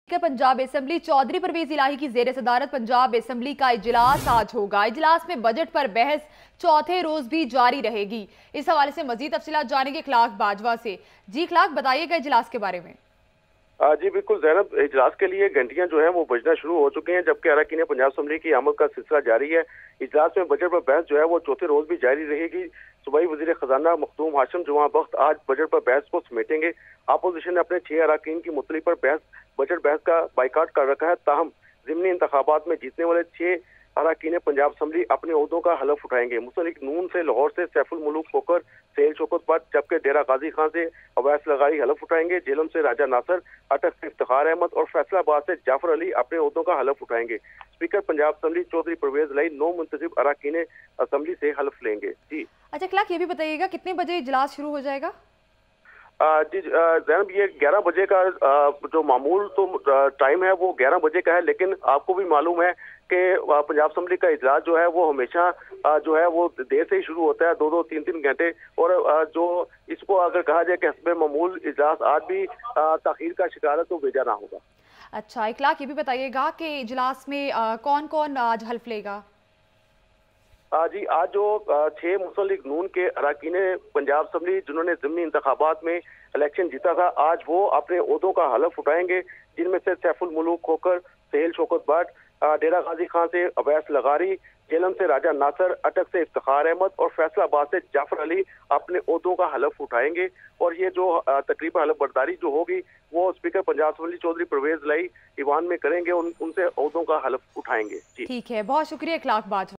Punjab assembly Chaudhry Pervaiz Elahi की जेर सदारत पंजाब असेंबली का इजलास आज होगा। इजलास में बजट पर बहस चौथे रोज भी जारी रहेगी। इस हवाले से मजीद तफसीलात जानेंगे इखलाक बाजवा से। जी इखलाक, बताइएगा इजलास के बारे में। जी बिल्कुल जैनब, इजलास के लिए घंटियां जो है वो बजना शुरू हो चुकी हैं, जबकि अरकान पंजाब असेंबली की आमद का सिलसिला जारी है। इजलास में बजट पर बहस जो है वो चौथे रोज भी जारी रहेगी। सूबाई वजीर खजाना मखदूम हाशिम जुमा बख्त आज बजट पर बहस को समेटेंगे। अपोजिशन ने अपने 6 अरकान की मुतली पर बजट बहस का बाइकाट कर रखा है। ताहम ज़िमनी इंतखाबात में जीतने वाले 6 अरकान पंजाब असेंबली अपने ओहदों का हलफ उठाएंगे। मुसलिक नून से लाहौर से सैफुल मुलूक खोकर सेल शौकत भट्ट, जबकि डेरा गाजी खान से अवैस लगारी हलफ उठाएंगे। जेलम से राजा नासर, अटक से इफ्तिखार अहमद और फैसलाबाद से जाफर अली अपने ओहदों का हलफ उठाएंगे। स्पीकर पंजाब असेंबली चौधरी परवेज इलाही 9 मुंतजिब अरकान असेंबली से हलफ लेंगे। जी अच्छा इखलाक, ये भी बताइएगा कितने बजे इजलास शुरू हो जाएगा? जी जैनब, ये 11 बजे का जो मामूल तो टाइम है वो 11 बजे का है, लेकिन आपको भी मालूम है कि पंजाब असेंबली का इजलास जो है वो हमेशा जो है वो देर से ही शुरू होता है, 2-2, 3-3 घंटे। और जो इसको अगर कहा जाए कि हस्बे मामूल इजलास आज भी ताखीर का शिकार है तो बेजाना होगा। अच्छा इखलाक, ये भी बताइएगा कि इजलास में कौन कौन आज हल्फ लेगा? जी आज जो 6 मुस्लिम लीग नून के अरकान पंजाब असेंबली जिन्होंने ज़िमनी इंतखाबात में इलेक्शन जीता था, आज वो अपने ओहदों का हलफ उठाएंगे, जिनमें से सैफुल मुलूक खोकर, सेल शौकत भट्ट, डेरा गाजी खान से अवैस लगारी, जेलम से राजा नासर, अटक से इफ्तिखार अहमद और फैसलाबाद से जाफर अली अपने ओहदों का हलफ उठाएंगे। और ये जो तकरीबन हलफ बर्दारी जो होगी वो स्पीकर पंजाब असेंबली चौधरी परवेज इलाही ईवान में करेंगे, उनसे ओहदों का हलफ उठाएंगे। जी ठीक है, बहुत शुक्रिया इखलाक बाजवा।